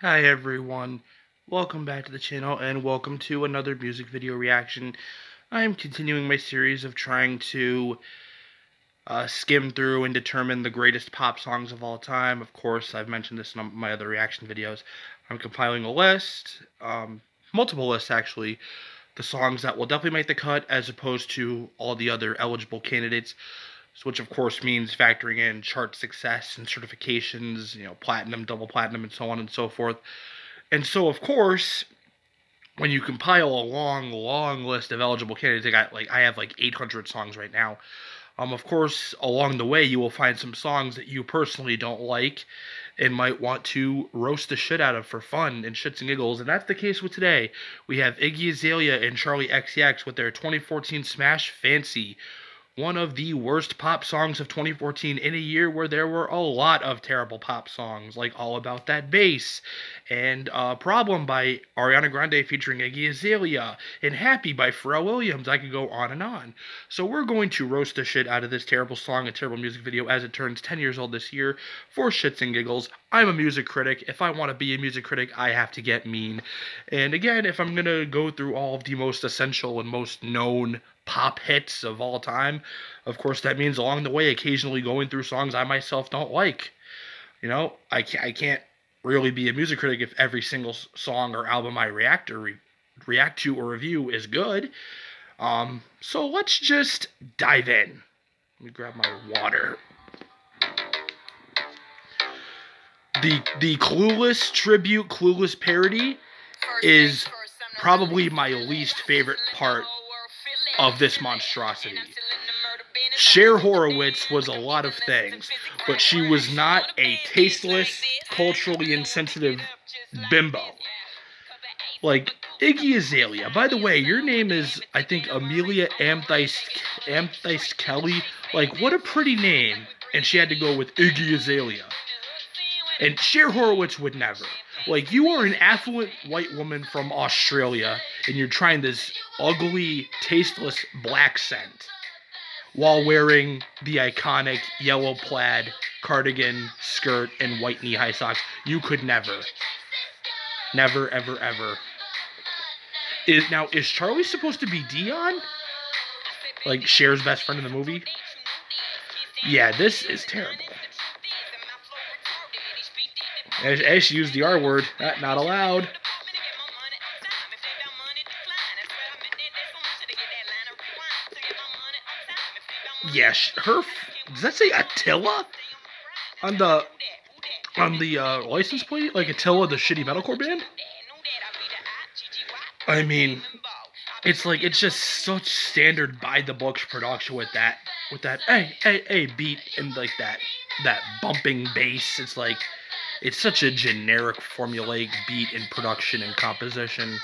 Hi everyone, welcome back to the channel and welcome to another music video reaction. I am continuing my series of trying to skim through and determine the greatest pop songs of all time. Of course, I've mentioned this in my other reaction videos. I'm compiling a list, multiple lists actually, the songs that will definitely make the cut as opposed to all the other eligible candidates, which of course means factoring in chart success and certifications, platinum, double platinum, and so on and so forth. And so, of course, when you compile a long list of eligible candidates, I have like 800 songs right now. Of course, along the way, you will find some songs that you personally don't like and might want to roast the shit out of for fun and shits and giggles. And that's the case with today. We have Iggy Azalea and Charlie XCX with their 2014 smash Fancy, one of the worst pop songs of 2014 in a year where there were a lot of terrible pop songs, like All About That Bass, and Problem by Ariana Grande featuring Iggy Azalea, and Happy by Pharrell Williams. I could go on and on. So we're going to roast the shit out of this terrible song, a terrible music video, as it turns 10 years old this year, for shits and giggles. I'm a music critic. If I want to be a music critic, I have to get mean. And again, if I'm going to go through all of the most essential and most known pop hits of all time, of course that means along the way occasionally going through songs I myself don't like. I can't really be a music critic if every single song or album I react to or review is good. So let's just dive in. Let me grab my water. The Clueless tribute, Clueless parody is probably my least favorite part of this monstrosity. Cher Horowitz was a lot of things, but she was not a tasteless, culturally insensitive bimbo. Like Iggy Azalea. By the way, your name is, I think, Amelia Amethyst Kelly. Like, what a pretty name. And she had to go with Iggy Azalea. And Cher Horowitz would never. Like, you are an affluent white woman from Australia, and you're trying this ugly, tasteless black scent while wearing the iconic yellow plaid cardigan, skirt, and white knee-high socks. You could never. Never, ever, ever. Is Charlie supposed to be Dion? Like, Cher's best friend in the movie? Yeah, this is terrible. As she used the R word, not allowed. Yeah, does that say Attila on the license plate? Like Attila, the shitty metalcore band? I mean, it's just such standard by the books production with that hey beat and like that bumping bass. It's such a generic formulaic beat in production and composition.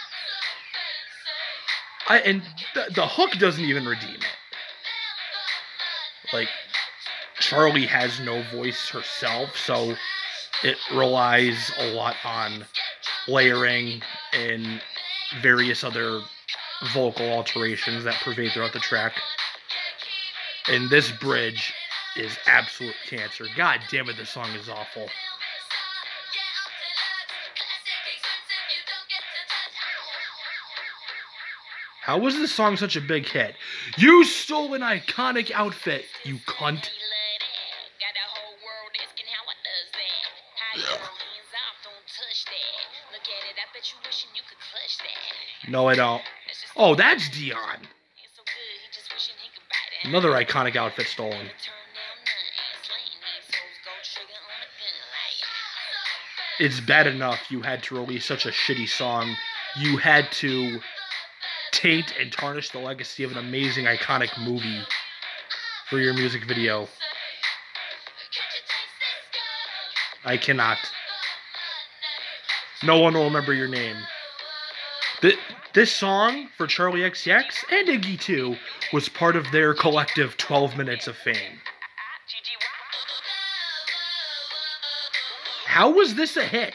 And the hook doesn't even redeem it. Like, Charlie has no voice herself, so it relies a lot on layering and various other vocal alterations that pervade throughout the track. And this bridge is absolute cancer. God damn it, this song is awful. How was this song such a big hit? You stole an iconic outfit, you cunt. No, I don't. Oh, that's Dion. Another iconic outfit stolen. It's bad enough you had to release such a shitty song. You had to taint and tarnish the legacy of an amazing, iconic movie for your music video. I cannot. No one will remember your name. This song for Charlie XCX and Iggy too was part of their collective 12 minutes of fame. How was this a hit?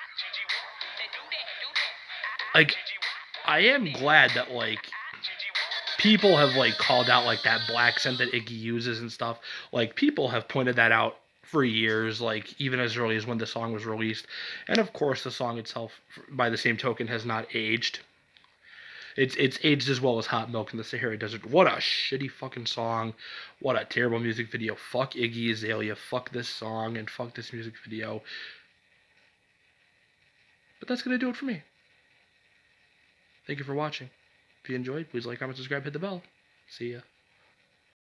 Like, I am glad that, like, people have, like, called out, like, that black scent that Iggy uses and stuff. Like, people have pointed that out for years, like even as early as when the song was released. And of course, the song itself, by the same token, has not aged. It's aged as well as Hot Milk in the Sahara Desert. What a shitty fucking song. What a terrible music video. Fuck Iggy Azalea. Fuck this song and fuck this music video. But that's going to do it for me. Thank you for watching. If you enjoyed, please like, comment, subscribe, hit the bell. See ya.